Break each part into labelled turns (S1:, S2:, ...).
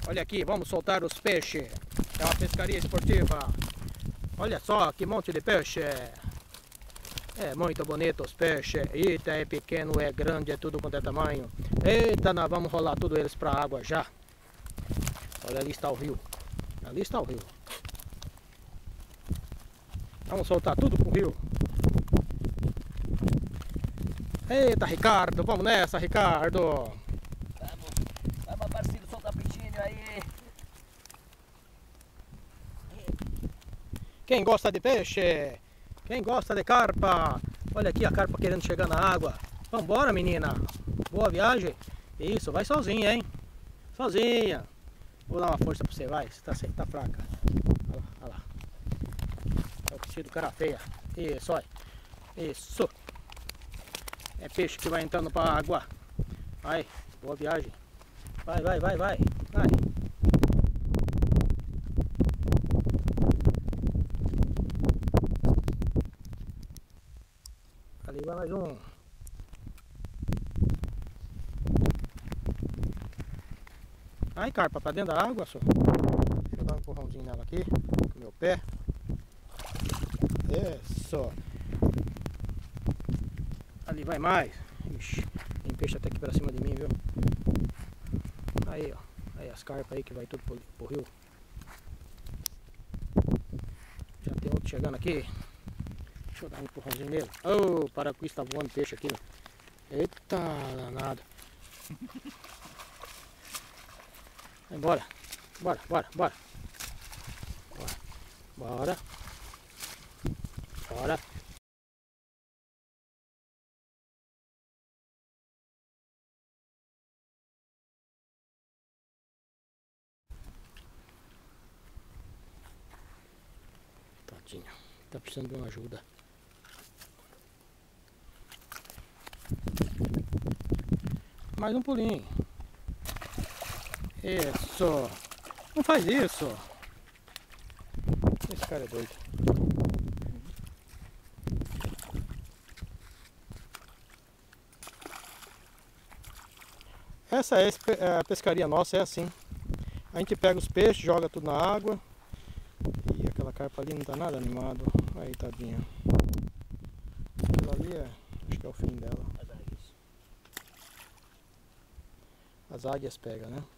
S1: Olha aqui, vamos soltar os peixes. É uma pescaria esportiva. Olha só que monte de peixe. É muito bonito os peixes. Eita, é pequeno, é grande, é tudo quanto é tamanho. Eita, nós vamos rolar tudo eles pra água já. Olha, ali está o rio. Ali está o rio. Vamos soltar tudo pro rio. Eita, Ricardo, vamos nessa, Ricardo.
S2: Vamos, parceiro, soltar peixinho aí.
S1: Quem gosta de peixe? Quem gosta de carpa? Olha aqui a carpa querendo chegar na água. Vambora, menina. Boa viagem. Isso, vai sozinha, hein? Sozinha. Vou dar uma força pra você, vai. Você tá fraca. Olha lá, olha lá. É o vestido cara feia. Isso, olha. Isso. É peixe que vai entrando pra água. Vai, boa viagem. Vai, vai, vai, vai. Vai. Ali vai mais um. Ai, carpa, pra dentro da água só. Deixa eu dar um empurrãozinho nela aqui. Com o meu pé. Isso. Ali vai mais. Ixi, tem peixe até aqui pra cima de mim, viu? Aí, ó. Aí as carpas aí que vai tudo pro rio. Já tem outro chegando aqui. Deixa eu dar um empurrãozinho nele. Oh, para com isso, tá voando peixe aqui, né? Eita, danado. Vai embora. Bora, bora, bora. Bora. Bora. Bora. Tadinho. Tá precisando de uma ajuda. Mais um pulinho. Isso. Não faz isso. Esse cara é doido. Essa é a pescaria nossa, é assim. A gente pega os peixes, joga tudo na água. E aquela carpa ali não tá nada animado. Aí, tadinha. Aquilo ali acho que é o fim dela. As águias pegam, né?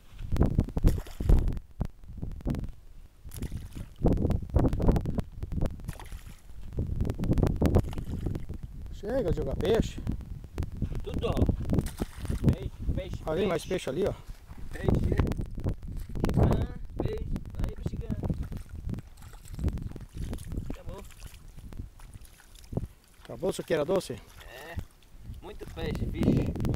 S1: Chega de jogar peixe.
S2: Tudo. Peixe, peixe.
S1: Ali,
S2: peixe.
S1: mais peixe ali, ó.
S2: Peixe. Chegando, peixe. Aí, vai chegando. Acabou.
S1: Acabou o suqueira doce?
S2: É. Muito peixe, bicho.